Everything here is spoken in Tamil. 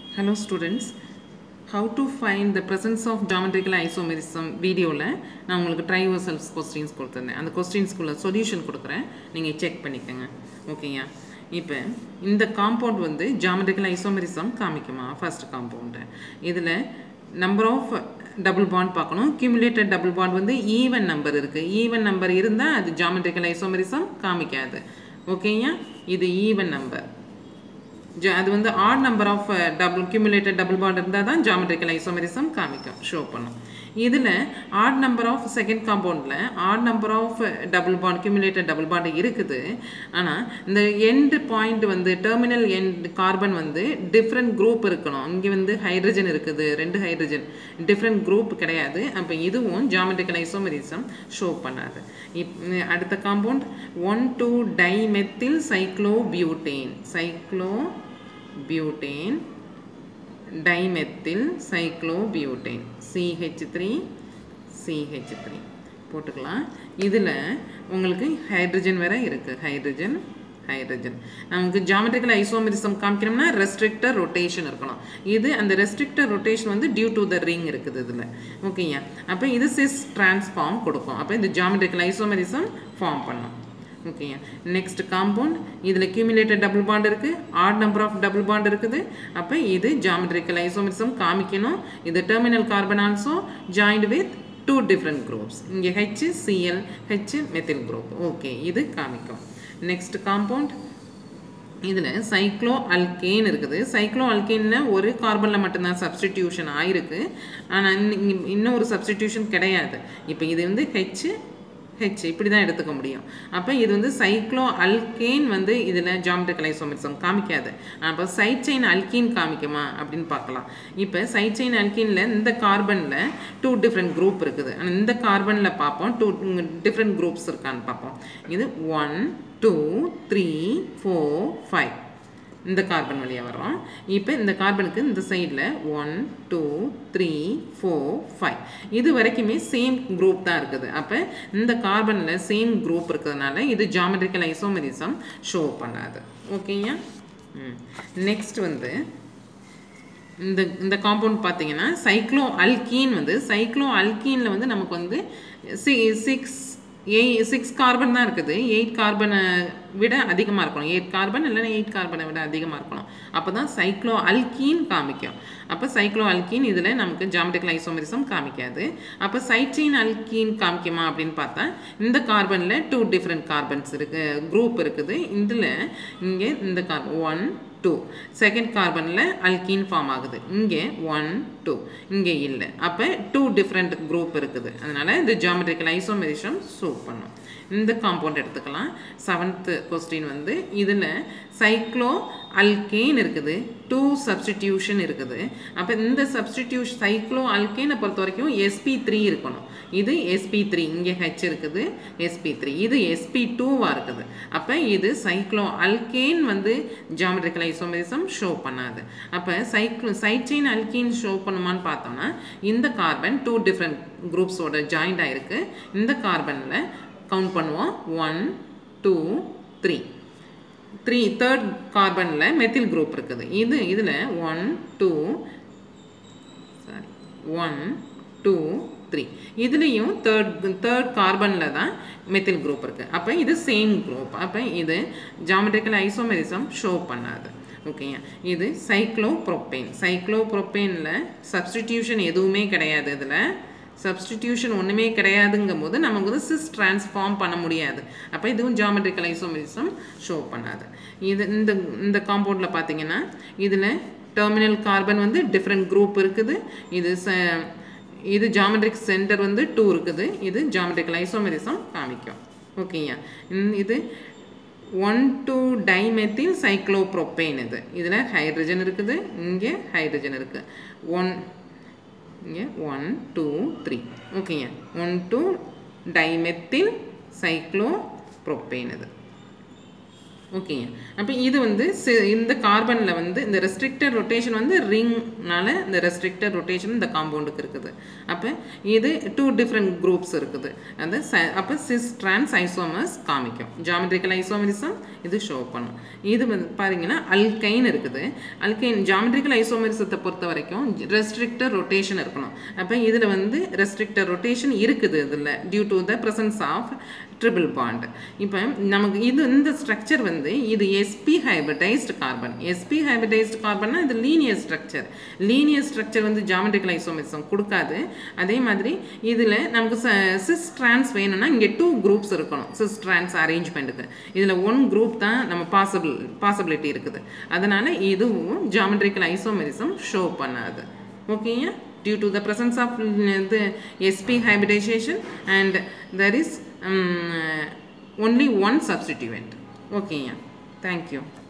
Hello students, how to find the presence of geometrical isomerism video la நான் உங்களுக்கு try yourselves questions கொடுத்திருந்தேன் அந்த questions குள்ள solution கொடுக்கிறேன் நீங்க செக் பண்ணிக்கங்க ஓகேயா இப்போ இந்த காம்பவுண்ட் வந்து geometrical isomerism காமிக்குமா first compound இதுல number of double bond பார்க்கணும் cumulated double bond வந்து even number இருக்கு even number இருந்தா அது geometrical isomerism காமிக்காது ஓகேயா இது even number அது வந்து odd number of double cumulated double bond இருந்தா தான் geometrical isomerism காமிக்கும் ஷோ பண்ணும் இதுல odd number of second compoundல odd number of double bond cumulated double bond இருக்குது ஆனா இந்த end point வந்து terminal end carbon வந்து different group இருக்கணும் இங்க வந்து ஹைட்ரஜன் இருக்குது ரெண்டு ஹைட்ரஜன் different group கிடையாது அப்ப இதுவும் geometrical isomerism ஷோ பண்ணாது அடுத்த compound 1,2 dimethyl cyclobutane dimethyl cyclobutane CH3 போட்டுக்கலாம் இதுல உங்களுக்கு ஹைட்ரஜன் வேற இருக்கு ஹைட்ரஜன் நமக்கு geometrical isomerism காமிக்கணும்னா restrictor rotation இருக்கணும் இது அந்த restrictor rotation வந்து due to the ring இருக்குது இதுல ஓகேயா அப்ப இது cis transform கொடுக்கும் அப்ப இந்த geometrical isomerism ஃபார்ம் பண்ணும் ஓகேயா நெக்ஸ்ட் காம்பவுண்ட் இதுல cumulated double bond இருக்கு odd number of double bond இருக்குது அப்ப இது geometrical isomerism காமிக்கணும் இது terminal carbon also joined with two different groups இங்க HCl H methyl group okay இது காமிக்கும் நெக்ஸ்ட் காம்பவுண்ட் இதுல cycloalkane இருக்குது cycloalkaneல ஒரு கார்பன்ல மட்டும் தான் சப்ஸ்டிடியூஷன் ஆயிருக்கு ஆனா இன்னொரு சப்ஸ்டிடியூஷன் கிடையாது இப்போ இது வந்து H இப்படி தான் எடுத்துக்க முடியும் அப்ப இது வந்து cycloalkane வந்து இதுல geometrical isomerism காமிக்காது அப்ப side chain alkene காமிக்குமா அப்படினு பார்க்கலாம் இப்போ side chain alkeneல இந்த கார்பன்ல two different group இருக்குது இந்த கார்பன்ல பாப்போம் two different groups இருக்கான்னு பாப்போம் இது 1 2 3 4 5 இந்த கார்பன் வழியா வரோம் இப்போ இந்த கார்பனுக்கு இந்த சைடுல 1 2 3 4 5 இது வரைக்குமே சேம் குரூப் தான் இருக்குது அப்ப இந்த கார்பன்ல சேம் குரூப் இருக்குதுனால இது geometrical isomerism ஷோ பண்ணாது ஓகேயா நெக்ஸ்ட் வந்து இந்த காம்பவுண்ட் பாத்தீங்கன்னா cycloalkene வந்து cycloalkeneல வந்து நமக்கு வந்து 6 கார்பன் தான் இருக்குது 8 கார்பனை விட அதிகமா இருக்கணும் 8 கார்பன் இல்லனா 8 கார்பனை விட அதிகமா இருக்கணும் அப்பதான் cycloalkene காமிக்கும் அப்ப cycloalkene இதுல நமக்கு geometrical isomerism காமிக்காது அப்ப side chain alkene காமிக்குமா அப்படினு பார்த்தா இந்த கார்பன்ல two different carbons இருக்கு group இருக்குது இதுல இங்க இந்த கார்பன் 1 2 செகண்ட் கார்பன்ல alkene ஃபார்ம் ஆகுது இங்க 1 2 இங்க இல்ல அப்ப two different group இருக்குது அதனால இந்த geometrical isomerism ஷோ பண்ணும் இந்த காம்பவுண்ட் எடுத்துக்கலாம் 7th क्वेश्चन வந்து இதுல cycloalkane இருக்குது 2 சப்ஸ்டிடியூஷன் இருக்குது அப்ப இந்த சப்ஸ்டிடியூஷன் cycloalkane பொறுத்த வரைக்கும் sp3 இருக்கணும் இது sp3 இங்க H இருக்குது sp3 இது sp2 வா இருக்குது அப்ப இது cycloalkane வந்து geometrical isomerism ஷோ பண்ணாது அப்ப side chain alkene ஷோ பண்ணுமான்னு பார்த்தோம்னா இந்த கார்பன் 2 different groups ஓட ஜாயிண்ட் ஆயிருக்கு இந்த கார்பன்ல கவுண்ட் பண்ணுவோம் 1 2 3 third கார்பன்ல மெத்தில் குரூப் இருக்குது இதுல 1 2 3 இதுலயும் third கார்பன்ல தான் மெத்தில் குரூப் இருக்கு அப்ப இது சேம் குரூப் அப்ப இது geometrical isomerism ஷோ பண்ணாது ஓகேயா இது சைக்ளோப்ரோபேன்ல சப்ஸ்டிடியூஷன் எதுவுமே கிடையாது இதுல சப்ஸ்டிடியூஷன் ஒண்ணுமே கிடையாதுங்கும்போது நமக்கு வந்து cis transform பண்ண முடியாது அப்ப இதுவும் geometrical isomerism ஷோ பண்ணாது இது இந்த காம்பவுண்ட்ல பாத்தீங்கன்னா இதுல டெர்மினல் கார்பன் வந்து different group இருக்குது இது geometric center வந்து 2 இருக்குது இது geometrical isomerism காமிக்கும் ஓகேயா இது 1,2 dimethyl cyclopropane இதுல ஹைட்ரஜன் இருக்குது இங்க ஹைட்ரஜன் இருக்கு 1 2 3 ஓகேயா 1,2 dimethyl cyclopropane ஓகே. அப்போ இது வந்து இந்த கார்பனில் வந்து இந்த ரெஸ்ட்ரிக்டட் ரொட்டேஷன் வந்து ரிங்னால இந்த ரெஸ்ட்ரிக்டட் ரொட்டேஷன் இந்த காம்பவுண்டுக்கு இருக்குது. அப்போ இது 2 டிஃப்ரெண்ட் குரூப்ஸ் இருக்குது. அந்த அப்போ சிஸ் ட்ரான்ஸ் ஐசோமர்ஸ் காமிக்கும். ஜாமெட்ரிக்கல் ஐசோமரிசம் இது ஷோ பண்ணும். இது வந்து பாருங்கன்னா அல்கைன் இருக்குது. அல்கைன் ஜாமெட்ரிக்கல் ஐசோமரிசத்தை பொறுத்த வரைக்கும் ரெஸ்ட்ரிக்டட் ரொட்டேஷன் இருக்கணும். அப்போ இதில் வந்து ரெஸ்ட்ரிக்டட் ரொட்டேஷன் இருக்குது இதில் due to the presence of triple bond. இப்போ நமக்கு இது இந்த ஸ்ட்ரக்சர் வந்து இது sp hybridised carbon. sp hybridised கார்பன்னா இது லீனியர் ஸ்ட்ரக்சர். லீனியர் ஸ்ட்ரக்சர் வந்து ஜாமெட்ரிக்கல் ஐசோமரிசம் கொடுக்காது. அதே மாதிரி இதில் நமக்கு சிஸ் ட்ரான்ஸ் வேணும்னா இங்கே 2 குரூப்ஸ் இருக்கணும். சிஸ் ட்ரான்ஸ் அரேஞ்ச்மெண்ட்டுக்கு இதில் 1 குரூப் தான் நம்ம பாசிபிலிட்டி இருக்குது. அதனால் இதுவும் ஜாமெட்ரிக்கல் ஐசோமரிசம் ஷோ பண்ணாது. ஓகேயா? Due to the presence of the sp hybridization and there is only one substituent. Okay, yeah. Thank you.